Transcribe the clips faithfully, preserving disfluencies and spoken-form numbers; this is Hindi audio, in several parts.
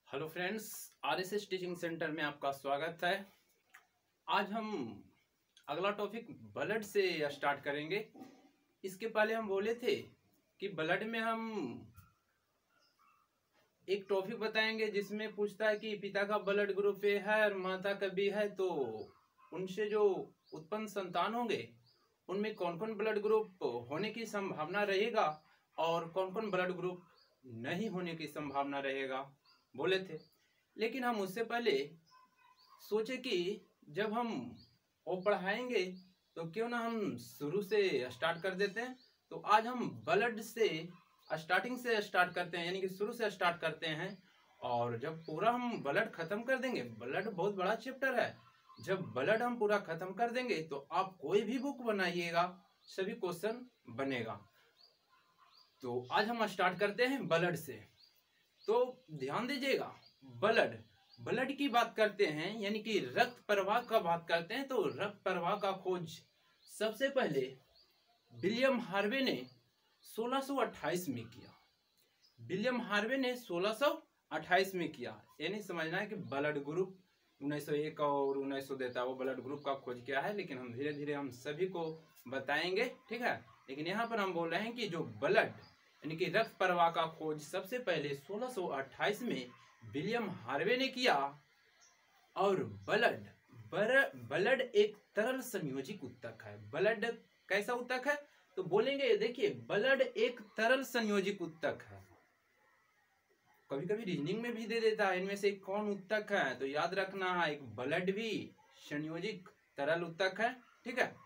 Hello friends, RSS teaching centre में आपका स्वागत है। आज हम अगला टॉपिक ब्लड से स्टार्ट करेंगे। इसके पहले हम बोले थे कि ब्लड में हम एक टॉपिक बताएंगे जिसमें पूछता है कि पिता का ब्लड ग्रुप ए है और माता का बी है, तो उनसे जो उत्पन्न संतान होंगे उनमें कौन कौन ब्लड ग्रुप होने की संभावना रहेगा और कौन कौन ब्लड ग्रुप नहीं होने की संभावना रहेगा बोले थे। लेकिन हम उससे पहले सोचे कि जब हम वो पढ़ाएंगे तो क्यों ना हम शुरू से स्टार्ट कर देते हैं। तो आज हम ब्लड से स्टार्टिंग से स्टार्ट करते हैं, यानी कि शुरू से स्टार्ट करते हैं। और जब पूरा हम ब्लड खत्म कर देंगे, ब्लड बहुत बड़ा चैप्टर है, जब ब्लड हम पूरा खत्म कर देंगे तो आप कोई भी बुक बनाइएगा, सभी क्वेश्चन बनेगा। तो आज हम स्टार्ट करते हैं ब्लड से। तो ध्यान दीजिएगा, ब्लड ब्लड की बात करते हैं, यानी कि रक्त प्रवाह का बात करते हैं। तो रक्त प्रवाह का खोज सबसे पहले विलियम हार्वे ने सोलह सौ अट्ठाईस में किया। विलियम हार्वे ने सोलह सौ अट्ठाईस में किया। ये नहीं समझना है कि ब्लड ग्रुप उन्नीस सौ एक और उन्नीस सौ देता है, वो ब्लड ग्रुप का खोज किया है। लेकिन हम धीरे धीरे हम सभी को बताएंगे, ठीक है। लेकिन यहाँ पर हम बोल रहे हैं कि जो ब्लड यानी कि रक्त प्रवाह का खोज सबसे पहले सोलह सौ अट्ठाईस में विलियम हार्वे ने किया। और ब्लड ब्लड एक तरल संयोजित उत्तक है। ब्लड कैसा उत्तक है? तो बोलेंगे, देखिए, ब्लड एक तरल संयोजित उत्तक है। कभी कभी रीजनिंग में भी दे देता है इनमें से कौन उत्तक है, तो याद रखना है, एक ब्लड भी संयोजित तरल उत्तक है, ठीक है।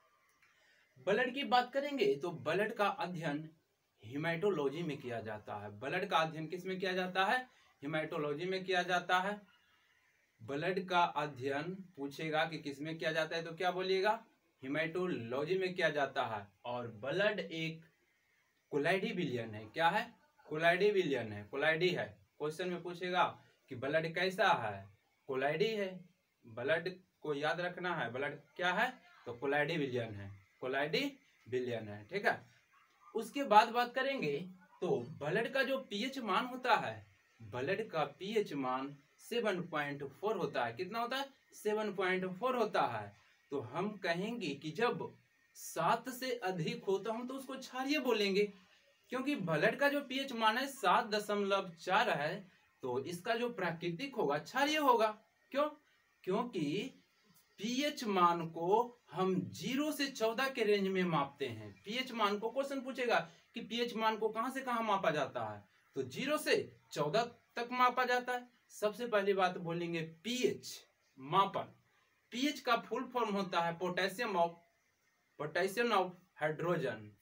ब्लड की बात करेंगे तो ब्लड का अध्ययन हिमेटोलॉजी में किया जाता है। ब्लड का अध्ययन किस में किया जाता है? हिमेटोलॉजी में किया जाता है। ब्लड का अध्ययन पूछेगा कि किस में किया जाता है, तो क्या बोलिएगा? हिमेटोलॉजी में किया जाता है। और ब्लड एक कोलाइडी विलयन है। क्या है? कोलाइडी विलयन है, कोलाइडी है। क्वेश्चन में पूछेगा कि ब्लड कैसा है? कोलाइडी है। ब्लड को याद रखना है, ब्लड क्या है? तो कोलाइडी विलयन है, कोलाइडी विलयन है, ठीक है। उसके बाद बात करेंगे तो ब्लड का जो पीएच मान होता है, ब्लड का पीएच मान सात पॉइंट चार होता है। कितना होता है? सात पॉइंट चार होता है। तो हम कहेंगे कि जब सात से अधिक होता हूं तो उसको क्षारीय बोलेंगे, क्योंकि ब्लड का जो पीएच मान है सात दशमलव चार है, तो इसका जो प्राकृतिक होगा क्षारीय होगा। क्यों? क्योंकि पीएच मान को हम जीरो से चौदह के रेंज में मापते हैं। पीएच मान को क्वेश्चन पूछेगा कि पीएच मान को कहां से कहां मापा जाता है, तो जीरो से चौदह तक मापा जाता है। सबसे पहली बात बोलेंगे पीएच मापन। पीएच का फुल फॉर्म होता है potassium of potassium of hydrogen.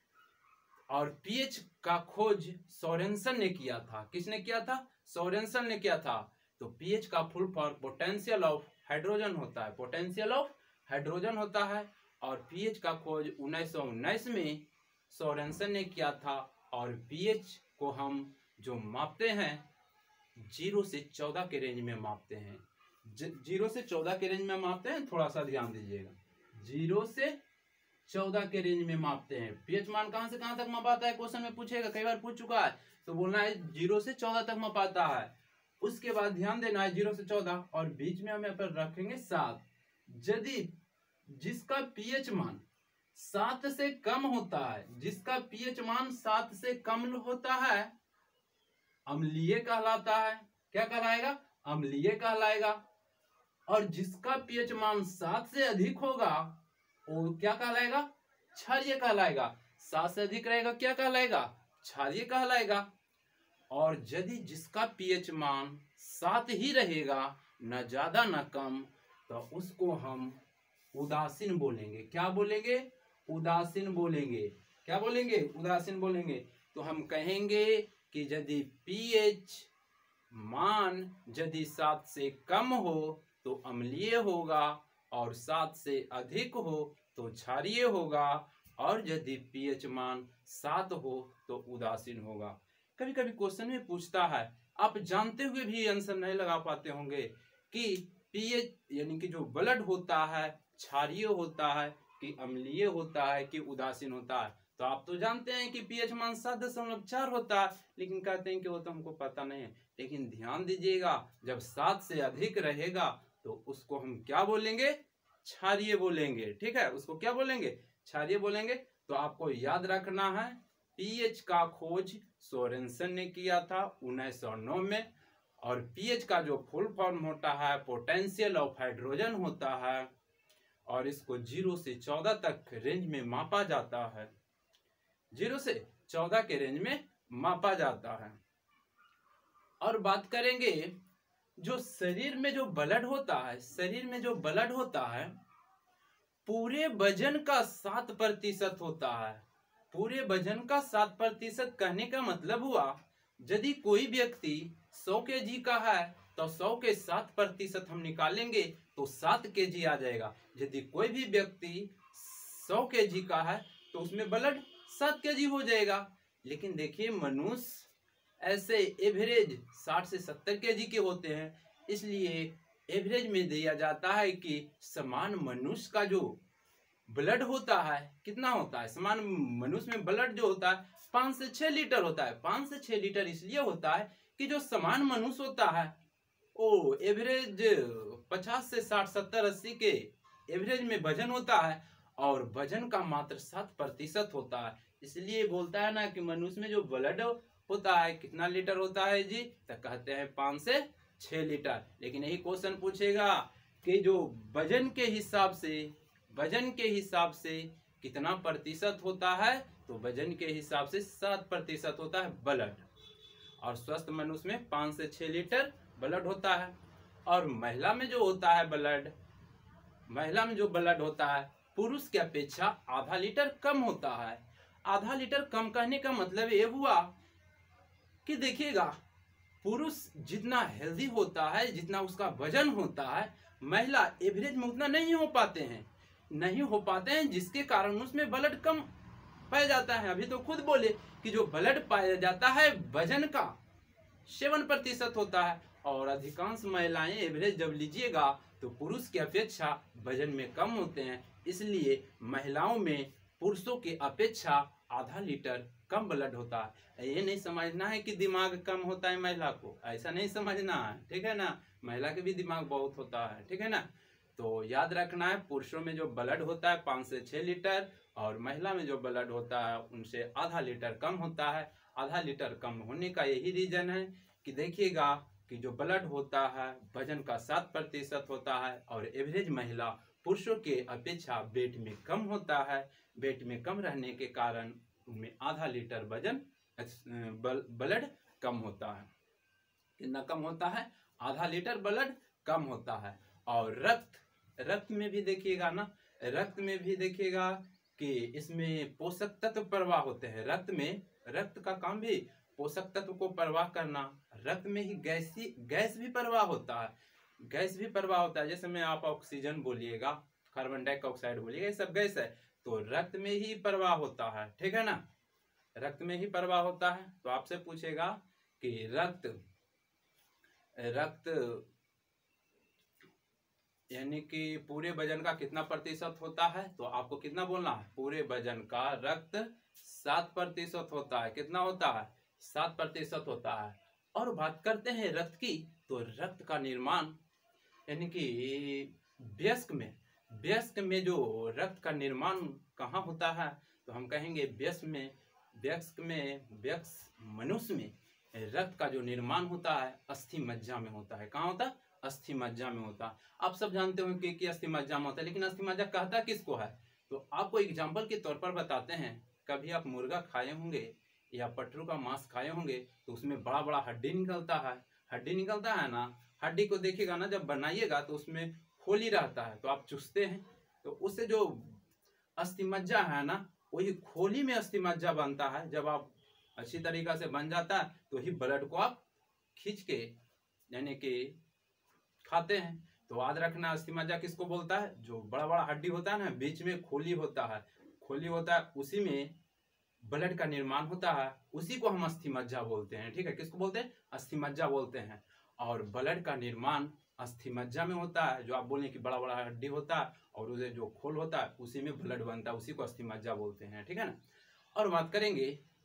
और पीएच का खोज सोरेनसन ने किया था। किसने किया था? सोरेनसन ने किया था। तो पीएच का full form potential of hydrogen होता है, पोटेंशियल ऑफ हाइड्रोजन होता है। और पीएच का खोज उन्नीस सौ उन्नीस में सोरेनसन ने किया था। और पीएच को हम जो मापते हैं जीरो से चौदह के रेंज में मापते हैं। जीरो से चौदह के रेंज में मापते हैं, थोड़ा सा ध्यान दीजिएगा, जीरो से चौदह के रेंज में मापते हैं। पीएच मान कहां से कहां तक मापाता है, क्वेश्चन में पूछेगा, कई बार पूछ चुका है, तो बोलना है जीरो से चौदह तक मापाता है। उसके बाद ध्यान देना है जीरो से चौदह, और बीच में हम यहाँ पर रखेंगे सात। यदि जिसका पीएच मान सात से कम होता है, जिसका पीएच मान सात से कम होता है, अम्लीय कहलाता है। क्या कहलाएगा? अम्लीय कहलाएगा। और जिसका पीएच मान सात से अधिक होगा वो क्या कहलाएगा? क्षारीय कहलाएगा। सात से अधिक रहेगा, क्या कहलाएगा? क्षारीय कहलाएगा। और यदि जिसका पीएच मान सात ही रहेगा, न ज्यादा न कम, तो उसको हम उदासीन बोलेंगे। क्या बोलेंगे? उदासीन बोलेंगे। क्या बोलेंगे? उदासीन बोलेंगे। तो हम कहेंगे कि यदि पीएच मान यदि सात से कम हो तो अम्लीय होगा, और सात से अधिक हो तो क्षारीय होगा, और यदि पीएच मान सात हो तो उदासीन होगा। कभी कभी क्वेश्चन में पूछता है, आप जानते हुए भी आंसर नहीं लगा पाते होंगे कि पीएच यानी कि जो ब्लड होता है क्षारीय होता है कि अम्लीय होता है कि उदासीन होता है। तो आप तो जानते हैं कि पीएच मान सात दशमलव चार होता है, लेकिन कहते हैं कि वो तो हमको पता नहीं है। लेकिन ध्यान दीजिएगा जब सात से अधिक रहेगा तो उसको हम क्या बोलेंगे, क्षारीय बोलेंगे। ठीक है, उसको क्या बोलेंगे, क्षारीय बोलेंगे। तो आपको याद रखना है पीएच का खोज सोरेनसन ने किया था उन्नीस सौ नौ में, और पीएच का जो फुल फॉर्म होता है पोटेंशियल ऑफ हाइड्रोजन होता है, और इसको जीरो से चौदह तक रेंज में मापा जाता है, जीरो से चौदह के रेंज में मापा जाता है। और बात करेंगे जो शरीर में जो ब्लड होता है, शरीर में जो ब्लड होता है पूरे वजन का सात प्रतिशत होता है। पूरे वजन का सात प्रतिशत कहने का मतलब हुआ यदि कोई व्यक्ति सौ के जी का है तो सौ के सात प्रतिशत हम निकालेंगे तो सात के जी आ जाएगा। यदि कोई भी व्यक्ति सौ के जी का है तो उसमें ब्लड सात के जी हो जाएगा। लेकिन देखिए मनुष्य ऐसे एवरेज साठ से सत्तर के जी के होते हैं, इसलिए एवरेज में दिया जाता है कि समान मनुष्य का जो ब्लड होता है कितना होता है, समान मनुष्य में ब्लड जो होता है पांच से छह लीटर होता है। पांच से छह लीटर इसलिए होता है कि जो समान मनुष्य होता है वो एवरेज पचास से साठ सत्तर अस्सी के एवरेज में वजन होता है, और वजन का मात्र सात प्रतिशत होता है। इसलिए बोलता है ना कि मनुष्य में जो ब्लड होता है कितना लीटर होता है जी, तो कहते हैं पांच से छह लीटर। लेकिन यही क्वेश्चन पूछेगा कि जो वजन के हिसाब से वजन के हिसाब से कितना प्रतिशत होता है, तो वजन के हिसाब से सात प्रतिशत होता है ब्लड, और स्वस्थ मनुष्य में पांच से छह लीटर ब्लड होता है। और महिला में जो होता है ब्लड, महिला में जो ब्लड होता है पुरुष की अपेक्षा आधा लीटर कम होता है। आधा लीटर कम कहने का मतलब ये हुआ कि देखिएगा पुरुष जितना हेल्दी होता है, जितना उसका वजन होता है, महिला एवरेज में उतना नहीं हो पाते हैं नहीं हो पाते हैं जिसके कारण उसमें ब्लड कम पाया जाता है। अभी तो खुद बोले कि जो ब्लड पाया जाता है वजन का सेवन प्रतिशत होता है, और अधिकांश महिलाएं एवरेज जब लीजिएगा तो पुरुष की अपेक्षा वजन में कम होते हैं। इसलिए महिलाओं में पुरुषों की अपेक्षा आधा लीटर कम ब्लड होता है। ये नहीं समझना है कि दिमाग कम होता है महिला को, ऐसा नहीं समझना है, ठीक है ना। महिला के भी दिमाग बहुत होता है, ठीक है ना। तो याद रखना है पुरुषों में जो ब्लड होता है पाँच से छह लीटर, और महिला में जो ब्लड होता है उनसे आधा लीटर कम होता है। आधा लीटर कम होने का यही रीजन है कि देखिएगा कि जो ब्लड होता है वजन का सात प्रतिशत होता है, और एवरेज महिला पुरुषों के अपेक्षा वेट में कम होता है। वेट में कम रहने के कारण उनमें आधा लीटर वजन ब्लड कम होता है। कितना कम होता है, आधा लीटर ब्लड कम होता है। और रक्त रक्त में भी देखिएगा ना, रक्त में भी देखिएगा कि इसमें पोषक तत्व प्रवाह होते हैं। रक्त में रक्त का काम भी पोषक तत्व को प्रवाह करना। रक्त में ही गैसी गैस भी प्रवाह होता है, गैस भी प्रवाह होता है। जैसे में आप ऑक्सीजन बोलिएगा, कार्बन डाइऑक्साइड बोलिएगा, ये सब गैस है, तो रक्त में ही प्रवाह होता है, ठीक है ना। रक्त में ही प्रवाह होता है। तो आपसे पूछेगा कि रक्त रक्त यानी कि पूरे वजन का कितना प्रतिशत होता है, तो आपको कितना बोलना है, पूरे वजन का रक्त सात प्रतिशत होता है। कितना होता है, सात प्रतिशत होता है। और बात करते हैं रक्त की, तो रक्त का निर्माण यानी कि वयस्क में वयस्क में जो रक्त का निर्माण कहाँ होता है, तो हम कहेंगे वयस्क में वयस्क में वयस्क मनुष्य में रक्त का जो निर्माण होता है अस्थि मज्जा में होता है। कहाँ होता है, अस्थि मज्जा में होता है। आप सब जानते हो कि, कि अस्थि मज्जा में होता है, लेकिन अस्थि मज्जा कहता किसको है, तो आपको एग्जाम्पल के तौर पर बताते हैं। कभी आप मुर्गा खाए होंगे या पटरू का मांस खाए होंगे, तो उसमें बड़ा बड़ा हड्डी निकलता है। हड्डी निकलता है ना, हड्डी को देखिएगा ना, जब बनाइएगा तो उसमें खोली रहता है, तो आप चुसते हैं, तो उससे जो अस्थि मज्जा है ना, वही खोली में अस्थि मज्जा बनता है। जब आप अच्छी तरीका से बन जाता है तो ही ब्लड को आप खींच के यानी कि खाते हैं। तो याद रखना अस्थि मज्जा किसको बोलता है, जो बड़ा बड़ा हड्डी होता है ना, बीच में खोली होता है, खोली होता है, उसी में ब्लड का निर्माण होता है, उसी को हम अस्थि मज्जा बोलते हैं, ठीक है। किसको बोलते हैं, अस्थि मज्जा बोलते हैं। और ब्लड का निर्माण अस्थि मज्जा में होता है। जो आप बोलें कि बड़ा बड़ा हड्डी होता है और उसे जो खोल होता है उसी में ब्लड बनता है, उसी को अस्थि मज्जा बोलते हैं, ठीक है ना। और बात करेंगे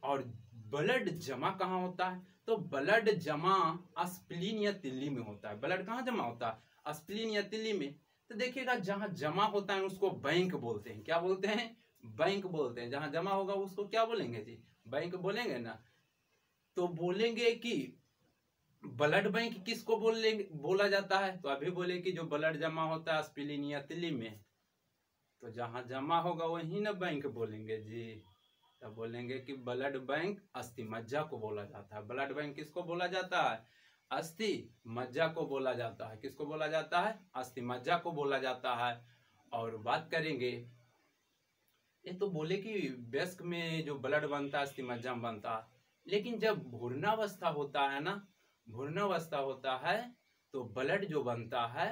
और ब्लड जमा कहाँ होता है? तो ब्लड जमा स्प्लीन या तिल्ली में होता है। ब्लड कहाँ जमा होता है? स्प्लीन या तिल्ली में। तो देखिएगा जहाँ जमा होता है उसको बैंक बोलते हैं। क्या बोलते हैं? बैंक बोलते हैं। जहाँ जमा होगा उसको क्या बोलेंगे जी? बैंक बोलेंगे ना। तो बोलेंगे कि ब्लड बैंक किसको बोलेंगे बोला जाता है? तो अभी बोले कि जो ब्लड जमा होता है स्प्लीन या तिल्ली में, तो जहाँ जमा होगा वही ना बैंक बोलेंगे जी। तो बोलेंगे कि ब्लड बैंक अस्थि मज्जा को बोला जाता है। ब्लड बैंक किसको बोला जाता है? अस्थि मज्जा को बोला जाता है। किसको बोला जाता है? अस्थि मज्जा को बोला जाता है। और बात करेंगे, ये तो बोले कि वयस्क में जो ब्लड बनता है अस्थि मज्जा में बनता है, लेकिन जब भ्रूणावस्था होता है ना, भ्रूणावस्था होता है तो ब्लड जो बनता है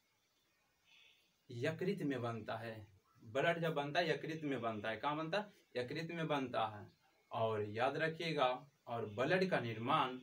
यकृत में बनता है। ब्लड जब बनता है यकृत में बनता है। कहाँ बनता है? यकृत में बनता है। और याद रखिएगा, और ब्लड का निर्माण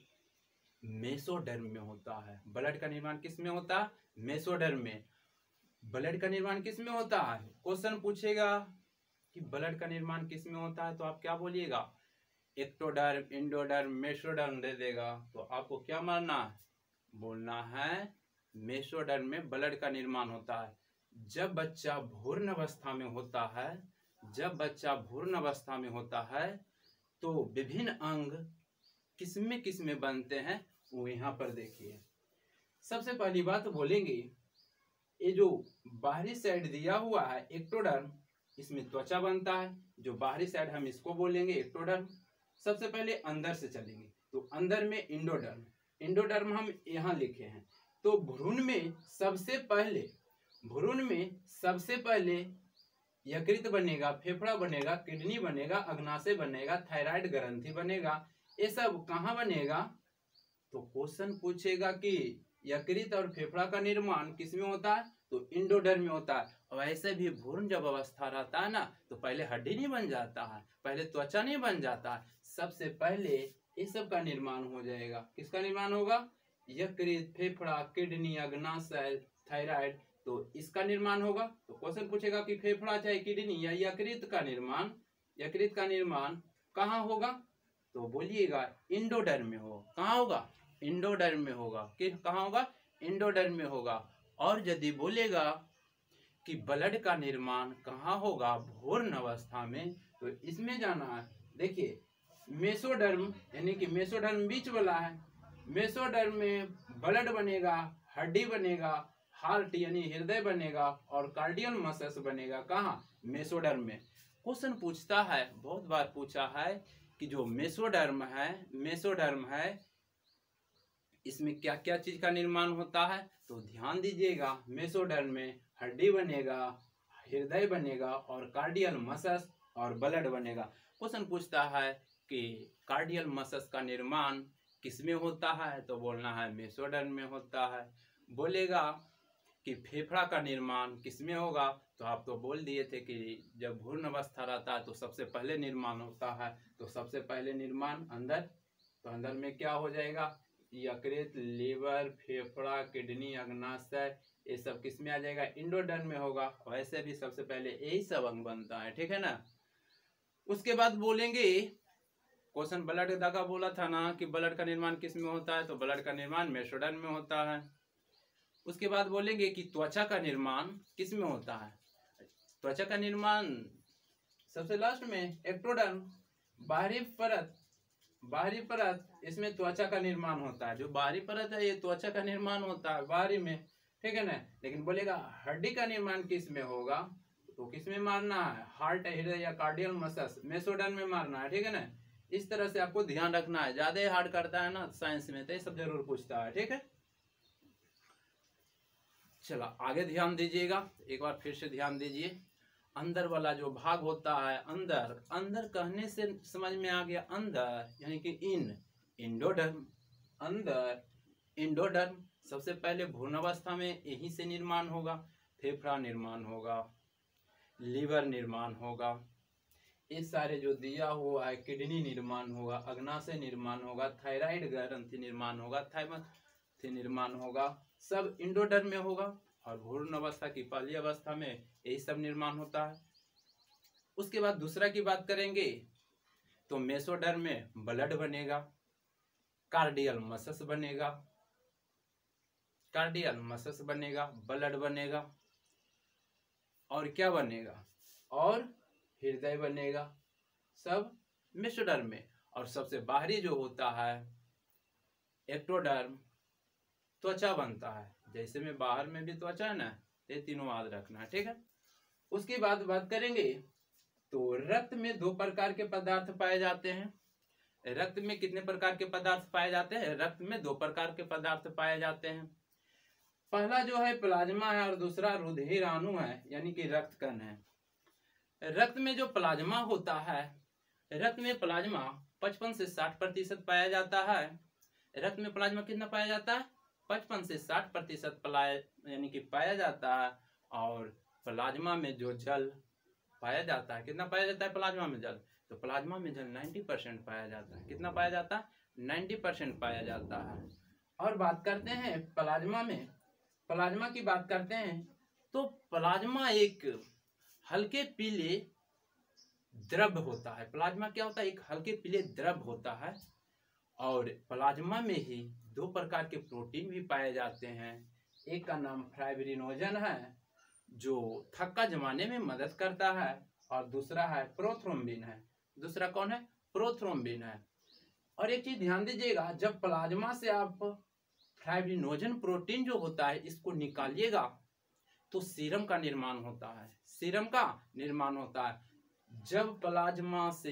मेसोडर्म में होता है। ब्लड का निर्माण किस में होता है? मेसोडर्म में। ब्लड का निर्माण किस में होता है? क्वेश्चन पूछेगा कि ब्लड का निर्माण किस में होता है, तो आप क्या बोलिएगा? एक्टोडर्म, एंडोडर्म, मेसोडर्म दे देगा। तो आपको क्या मानना है? बोलना है मेसोडर्म में ब्लड का निर्माण होता है। जब बच्चा भ्रूण अवस्था में होता है, जब बच्चा भ्रूण अवस्था में होता है तो विभिन्न अंग किसमें किसमें बनते हैं वो यहाँ पर देखिए। सबसे पहली बात बोलेंगे, ये जो बाहरी साइड दिया हुआ है एक्टोडर्म, इसमें त्वचा बनता है। जो बाहरी साइड हम इसको बोलेंगे एक्टोडर्म। सबसे पहले अंदर से चलेंगे तो अंदर में इंडोडर्म। इंडोडर्म हम यहाँ लिखे हैं। तो भ्रूण में सबसे पहले भ्रूण में सबसे पहले यकृत बनेगा, फेफड़ा बनेगा, किडनी बनेगा, अग्नाशय बनेगा, थायराइड ग्रंथि बनेगा। ये सब कहाँ बनेगा? तो क्वेश्चन पूछेगा कि यकृत और फेफड़ा का निर्माण किसमें होता है? तो इंडोडर्म में होता है। और ऐसे भी भ्रूण जब अवस्था रहता है ना तो पहले हड्डी नहीं बन जाता है, पहले त्वचा नहीं बन जाता है। सबसे पहले ये सब का निर्माण हो जाएगा। किसका निर्माण होगा? यकृत, फेफड़ा, किडनी, अग्नाशय, थायराइड, तो इसका निर्माण होगा। तो क्वेश्चन पूछेगा कि फेफड़ा चाहे किडनी या यकृत का निर्माण यकृत का निर्माण कहाँ होगा? तो बोलिएगा इंडोडर्म में हो। कहाँ होगा? इंडोडर्म में होगा। कि कहाँ होगा? इंडोडर्म में होगा। और यदि बोलेगा कि ब्लड का निर्माण कहाँ होगा भ्रूण अवस्था में, तो इसमें जाना है। देखिए मेसोडर्म यानी कि मेसोडर्म बीच वाला है। मेसोडर्म में ब्लड बनेगा, हड्डी बनेगा, हार्ट यानी हृदय बनेगा और कार्डियल मसल्स बनेगा। कहाँ? मेसोडर्म में। क्वेश्चन पूछता है, बहुत बार पूछा है कि जो मेसोडर्म है मेसोडर्म है इसमें क्या क्या चीज का निर्माण होता है? तो ध्यान दीजिएगा, मेसोडर्म में हड्डी बनेगा, हृदय बनेगा और कार्डियल मसल्स और ब्लड बनेगा। क्वेश्चन पूछता है कि कार्डियल मसल्स का निर्माण किसमें होता है? तो बोलना है मेसोडर्म में होता है। बोलेगा कि फेफड़ा का निर्माण किसमें होगा? तो आप तो बोल दिए थे कि जब भ्रूण अवस्था रहता है तो सबसे पहले निर्माण होता है। तो सबसे पहले निर्माण अंदर, तो अंदर में क्या हो जाएगा? यकृत, लीवर, फेफड़ा, किडनी, अग्नाशय, ये सब किस में आ जाएगा? इंडोडर्म में होगा। वैसे भी सबसे पहले यही सब अंग बनता है, ठीक है ना। उसके बाद बोलेंगे, क्वेश्चन ब्लड का बोला था ना कि ब्लड का निर्माण किस में होता है? तो ब्लड का निर्माण मेसोडर्म में होता है। उसके बाद बोलेंगे कि त्वचा का निर्माण किस में होता है? त्वचा का निर्माण सबसे लास्ट में एक्टोडर्म, बाहरी परत, बाहरी परत, इसमें त्वचा का निर्माण होता है। जो बाहरी परत है ये त्वचा का निर्माण होता है बाहरी में, ठीक है ना। लेकिन बोलेगा हड्डी का निर्माण किस में होगा? तो किस में मारना है? हार्ट, हृदय या कार्डियल मसल्स, मेसोडर्म में मारना है, ठीक है ना। इस तरह से आपको ध्यान रखना है। ज्यादा हार्ड करता है ना साइंस में तो ये सब जरूर पूछता है, ठीक है। चला आगे ध्यान दीजिएगा, एक बार फिर से ध्यान दीजिए। अंदर वाला जो भाग होता है, अंदर, अंदर कहने से समझ में आ गया अंदर यानी कि इन, इंडोडर्म, अंदर इंडोडर्म। सबसे पहले भ्रूण अवस्था में यहीं से निर्माण होगा। फेफड़ा निर्माण होगा, लीवर निर्माण होगा, ये सारे जो दिया हुआ है, किडनी निर्माण होगा, अग्नाशय निर्माण होगा, थायराइड ग्रंथि निर्माण होगा, थाइमस निर्माण होगा, सब इंडोडर्म में होगा। और भ्रूण अवस्था की पहली अवस्था में यही सब निर्माण होता है। उसके बाद दूसरा की बात करेंगे तो मेसोडर्म में ब्लड बनेगा, कार्डियल मसल्स बनेगा, कार्डियल मसल्स बनेगा, ब्लड बनेगा, और क्या बनेगा, और हृदय बनेगा, सब मेसोडर्म में। और सबसे बाहरी जो होता है एक्टोडर्म, त्वचा बनता है। जैसे में बाहर में भी त्वचा है ना, ये तीनों याद रखना है, ठीक है। उसके बाद बात करेंगे तो रक्त में दो प्रकार के पदार्थ पाए जाते हैं। रक्त में कितने प्रकार के पदार्थ पाए जाते हैं? रक्त में दो प्रकार के पदार्थ पाए जाते हैं। पहला जो है प्लाज्मा है और दूसरा रुधिराणु है, यानी कि रक्त कण है। रक्त में जो प्लाज्मा होता है, रक्त में प्लाज्मा पचपन से साठ प्रतिशत पाया जाता है। रक्त में प्लाज्मा कितना पाया जाता है? पचपन से साठ प्रतिशत यानी कि पाया जाता है। और प्लाज्मा में जो जल पाया जाता है, कितना पाया जाता है प्लाज्मा में जल? तो प्लाज्मा में जल नब्बे परसेंट पाया जाता है। कितना पाया जाता है? नब्बे परसेंट पाया जाता है। और बात करते हैं प्लाज्मा में, प्लाज्मा की बात करते हैं तो प्लाज्मा एक हल्के पीले द्रव होता है। प्लाज्मा क्या होता है? एक हल्के पीले द्रव होता है। और प्लाज्मा में ही दो प्रकार के प्रोटीन भी पाए जाते हैं। एक का नाम फाइब्रिनोजन है, जो थक्का जमाने में मदद करता है, और दूसरा है प्रोथ्रोम्बिन है। दूसरा कौन है? प्रोथ्रोम्बिन है। और एक चीज ध्यान दीजिएगा, जब प्लाज्मा से आप फाइब्रिनोजन प्रोटीन जो होता है इसको निकालिएगा तो सीरम का निर्माण होता है। सीरम का निर्माण होता है। जब प्लाज्मा से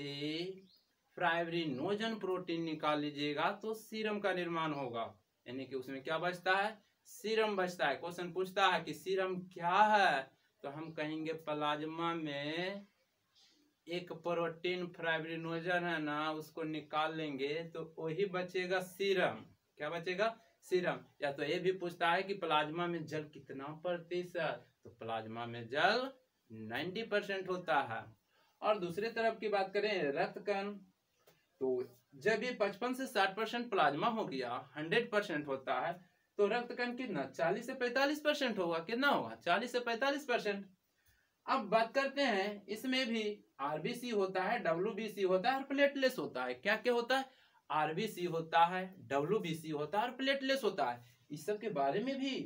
फाइब्रिनोजन प्रोटीन निकाल लीजिएगा तो सीरम का निर्माण होगा, यानी कि उसमें क्या बचता है? सीरम बचता है। क्वेश्चन पूछता है कि सीरम क्या है, तो हम कहेंगे प्लाज्मा में एक प्रोटीन फाइब्रिनोजन है ना, उसको निकाल लेंगे तो वही बचेगा सीरम। क्या बचेगा? सीरम। या तो ये भी पूछता है कि प्लाज्मा में जल कितना प्रतिशत, तो प्लाज्मा में जल नब्बे परसेंट होता है। और दूसरी तरफ की बात करें रक्त कण, तो जब ये पचपन से साठ परसेंट प्लाज्मा हो गया, सौ परसेंट होता है, तो रक्त कण कितना? चालीस से पैंतालीस परसेंट होगा। कितना होगा? चालीस से पैंतालीस परसेंट। अब बात करते हैं, इसमें भी आरबीसी होता है, डब्ल्यूबीसी होता है और प्लेटलेट्स होता है। क्या क्या होता है? आरबीसी होता है, डब्ल्यूबीसी होता है और प्लेटलेट्स होता है। इस सब के बारे में भी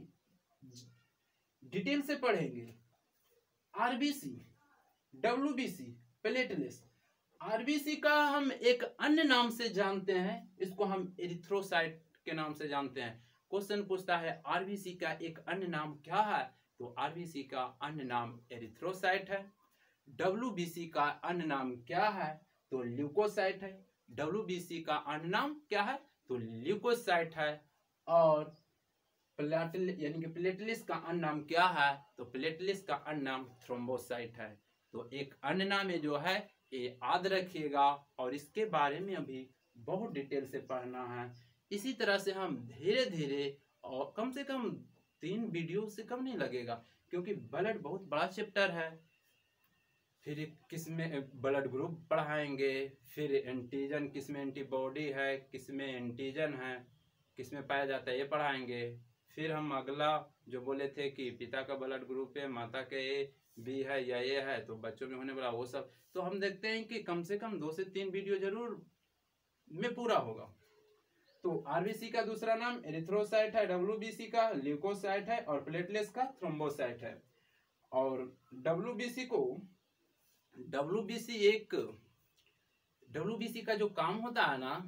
डिटेल से पढ़ेंगे। RBC, WBC, platelets. आरबीसी का हम एक अन्य नाम से जानते हैं, इसको हम एरिथ्रोसाइट के नाम से जानते हैं। क्वेश्चन पूछता है आरबीसी का एक अन्य नाम क्या है, तो आरबीसी का अन्य नाम एरिथ्रोसाइट है। डब्ल्यूबीसी का अन्य नाम क्या है, तो ल्यूकोसाइट है। डब्ल्यूबीसी का अन्य नाम क्या है, तो ल्यूकोसाइट है। और प्लेटलेट यानी कि प्लेटलेट्स का अन्य नाम क्या है, तो प्लेटलेट्स का अन्य नाम थ्रोम्बोसाइट है। तो एक अन्य नाम है जो है ये याद रखिएगा, और इसके बारे में अभी बहुत डिटेल से पढ़ना है। इसी तरह से हम धीरे धीरे, और कम से कम तीन वीडियो से कम नहीं लगेगा, क्योंकि ब्लड बहुत बड़ा चैप्टर है। फिर किसमें ब्लड ग्रुप पढ़ाएंगे, फिर एंटीजन किसमें एंटीबॉडी है, किसमें एंटीजन है, किसमें पाया जाता है, ये पढ़ाएंगे। फिर हम अगला जो बोले थे कि पिता का ब्लड ग्रुप है, माता के ए बी है या ए है, तो बच्चों में होने वाला वो सब, तो हम देखते हैं कि कम से कम दो से तीन वीडियो जरूर में पूरा होगा। तो आरबीसी का दूसरा नाम एरिथ्रोसाइट है, डब्ल्यूबीसी का ल्यूकोसाइट है, और प्लेटलेट्स का थ्रोम्बोसाइट है। और डब्ल्यूबीसी को डब्ल्यूबीसी एक डब्ल्यूबीसी का जो काम होता है ना,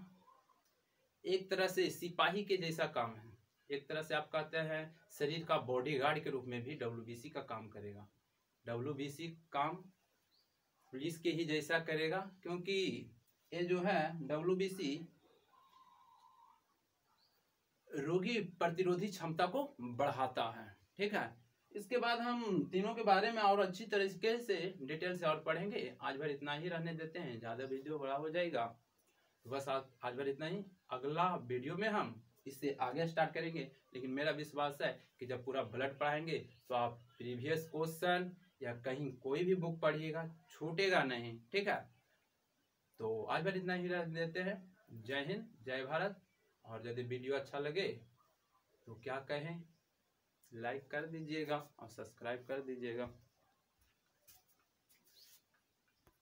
एक तरह से सिपाही के जैसा काम है। एक तरह से आप कहते हैं शरीर का बॉडीगार्ड के रूप में भी डब्ल्यूबीसी का काम करेगा। डब्ल्यूबीसी काम पुलिस के ही जैसा करेगा, क्योंकि ये जो है डब्ल्यूबीसी रोगी प्रतिरोधी क्षमता को बढ़ाता है। ठीक है, इसके बाद हम तीनों के बारे में और अच्छी तरीके से डिटेल से और पढ़ेंगे। आज भर इतना ही रहने देते हैं, ज्यादा वीडियो बड़ा हो जाएगा, तो बस आज भर इतना ही। अगला वीडियो में हम इससे आगे स्टार्ट करेंगे, लेकिन मेरा विश्वास है कि जब पूरा ब्लड पढ़ाएंगे तो आप प्रीवियस क्वेश्चन या कहीं कोई भी बुक पढ़िएगा, छूटेगा नहीं। ठीक है, तो आज भर इतना ही रहने देते हैं। जय हिंद, जय भारत। और यदि वीडियो अच्छा लगे तो क्या कहें, लाइक कर दीजिएगा और सब्सक्राइब कर दीजिएगा।